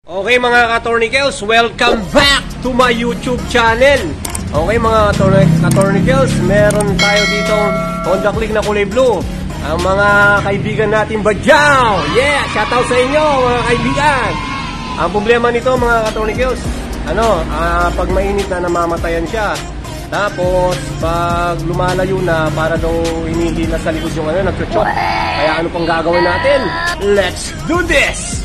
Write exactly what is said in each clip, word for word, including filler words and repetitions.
Okay mga ka-Tornicles, welcome back to my YouTube channel. Okay mga ka-Tornicles, meron tayo ditong Honda Click na kulay blue. Ang mga kaibigan natin Badyaw. Yeah, shoutout sa inyo mga kaibigan. Ang problema nito mga ka-Tornicles, ano, uh, pag mainit na namamatayan siya. Tapos pag lumalayo na, para daw hinihila sa likod yung ano, nagchuchok. Kaya ano pang gagawin natin? Let's do this!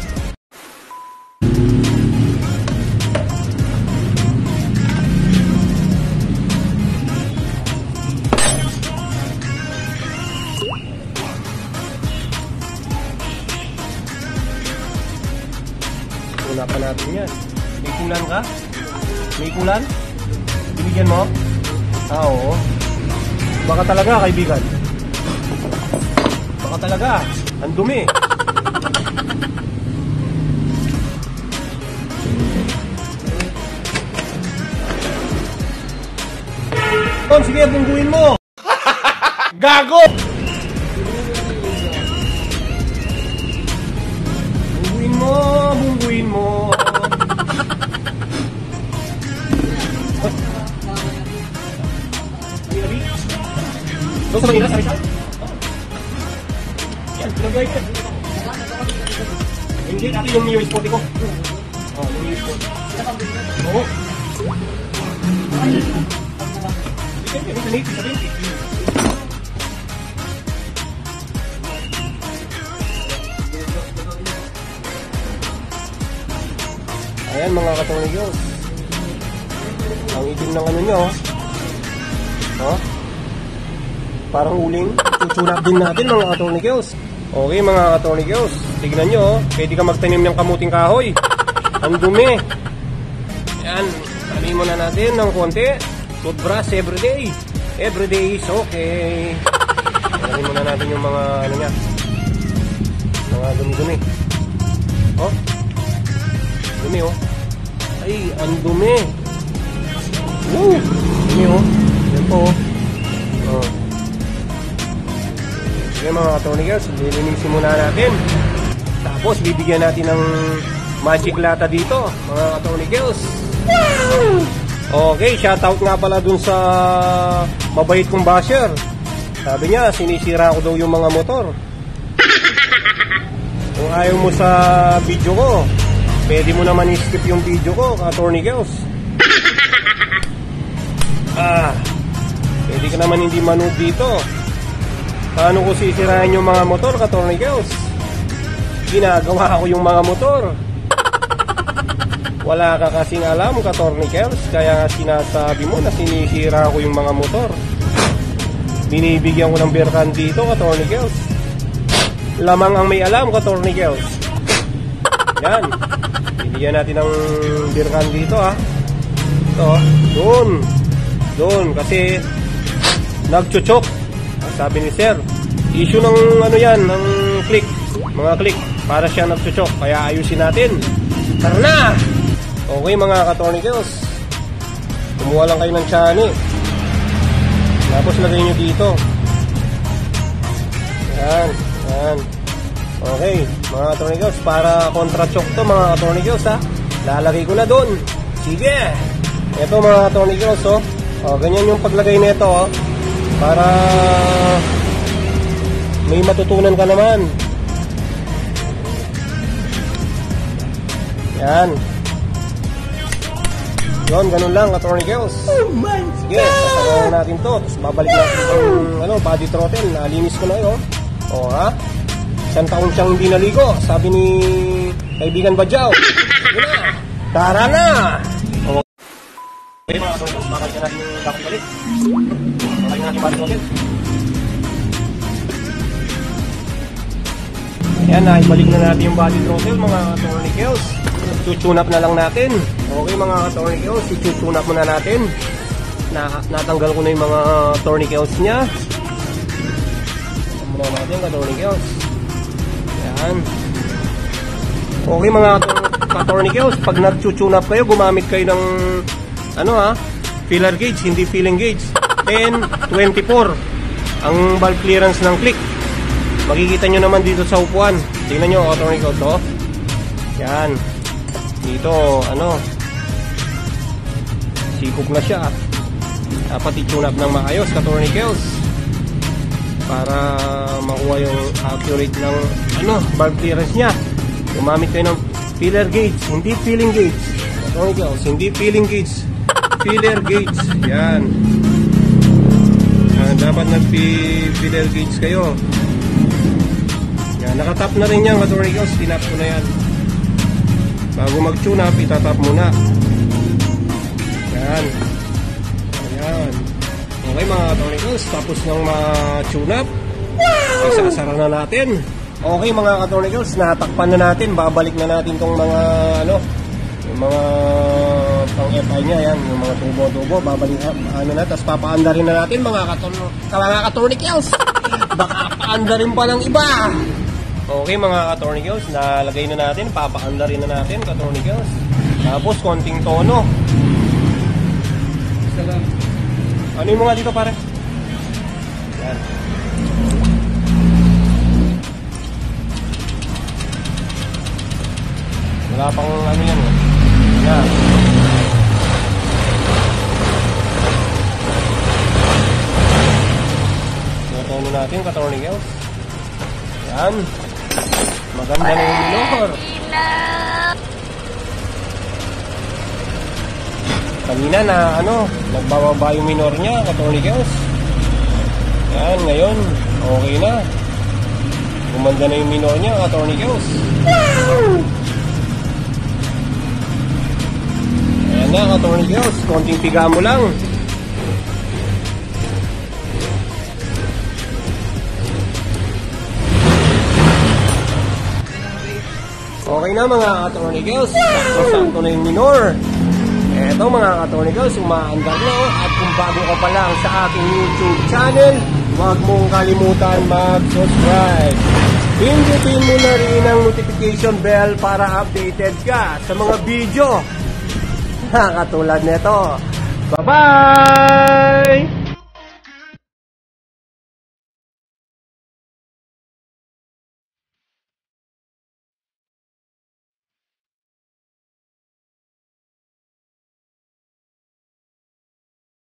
Una pa natin yan. May kulan ka? May kulan? Binigyan mo? Ah, oo. Baka talaga, kaibigan. Baka talaga. Ang dumi. Ton, sige, bungguin mo. Gago! Bungguin mo, bungguin mo. Doon sa Manila, sa Rizal? Yan, pinag-guide ka. Hindi, natin yung new spot ko. Oh, yung new spot. Oo. Ayan mga ka-Tornicles. Ang itim ng ano nyo. Oh. Parang uling. Tutulak din natin mga ka-Tornicles. Okay mga ka-Tornicles, tignan nyo, pwede ka magtanim ng kamuting kahoy. Ang dumi. Ayan, sabihin muna natin ng konti. Toothbrush everyday. Everyday is okay. Sabihin muna natin yung mga ano niya, mga dumi-dumi. Oh, dumi oh. Ay, ang dumi. Woo! Dumi oh. Yan po oh. Oh. Okay mga ka-Tornicles, lilinisin muna natin. Tapos bibigyan natin ng magic lata dito mga ka-Tornicles. Okay, shoutout nga pala dun sa mabait kong basher. Sabi niya, sinisira ko daw yung mga motor. Kung ayaw mo sa video ko, pwede mo naman i-skip yung video ko ka-Tornicles. Ah, pwede ka naman hindi manood dito. Paano ko sisirain yung mga motor ka-Tornicles? Ginagawa ko yung mga motor. Wala ka kasing alam ka-Tornicles, kaya sinasabi mo na sinisira ko yung mga motor. Binibigyan ko ng birkan dito ka-Tornicles. Lamang ang may alam ka-Tornicles. Yan. Bibigyan natin ng birkan dito ha. Ito, doon. Doon, kasi nagchuchok. Sabi ni sir, issue ng ano yan, ng click, mga click, para siya nagchuchok, kaya ayusin natin. Tara na! Okay mga ka-Tornicles, kumuha lang kayo ng chani, tapos lagay nyo dito. Yan, yan. Okay mga ka-Tornicles, para kontra-choke to mga ka-Tornicles ha, lalagay ko na doon. Sige, ito mga ka-Tornicles oh. Oh, ganyan yung paglagay nito oh, para may matutunan ka naman. Yan. Yun, ganun lang ka-Tornicles. Oh my God! Sige, sasagawan natin to. Tapos babalik natin yung ano, body throttle. Nalinis ko na yun. O ha? Isang taon siyang hindi naligo. Sabi ni kaibigan Badyaw. Yun na. Tara na! Okay mga ka-Tornicles, makakita natin yung dapat balik. Makakita natin yung body throttle. Ayan, naibalik na natin yung body throttle mga ka-Tornicles. Tutune up na lang natin. Okay mga ka-Tornicles, tutune up muna natin. Na, natanggal ko na yung mga Tornicles niya. Ito muna natin ka-Tornicles. Ayan. Okay mga ka-Tornicles, pag nag-tune up kayo, gumamit kayo ng ano ha, filler gauge, hindi filling gauge. ten, twenty-four ang valve clearance ng click. Makikita nyo naman dito sa upuan. Tingnan nyo, ka-Tornicles, oh. Yan. Dito, ano, sikop na siya. Dapat i-tune up ng maayos, ka-tourniquets, para makuha yung accurate ng ano, valve clearance nya. Gumamit kayo ng filler gauge, hindi filling gauge. Ka-tourniquets, hindi filling gauge, filler gauge. Yan. Uh, dapat nag-filler gauge kayo. Yan, nakatap na rin yan, ka-tourniquets. Tinap ko na yan. Bago mag-tune up, itatap muna. Yan. Ayan. Okay mga ka-tourniquets, tapos nang ma-tune up, isasara na natin. Okay mga ka-tourniquets, natakpan na natin. Babalik na natin tong mga ano, yung mga pang F I nya, yan, yung mga tubo-tubo. Babalik ano na, tapos papaandarin na natin mga ka-tourniquets. Baka paandarin pa ng iba. Okay mga ka-tourniquets, nalagay na natin, papaandarin na natin ka-tourniquets. Tapos konting tono. Ano yung mga dito pare? Yan. Wala pang ano yan eh. Yan. Tono natin ka-tourniquets. Yan. Maganda na yung minor. Kanina na ano, nagbababa yung minor niya, ka-tourniquets. Yan, ngayon, okay na. Gumanda na yung minor niya, ka-tourniquets. Ayan na, ka-tourniquets. Konting piga mo lang. Okay na mga ka-tourniquets. Sakto-sakto na yung minor. Eto mga ka-tourniquets, umaandar na. At kung bago ka pa lang sa aking YouTube channel, huwag mong kalimutan mag-subscribe. Pindutin mo na rin ang notification bell para updated ka sa mga video na katulad nito. Bye-bye!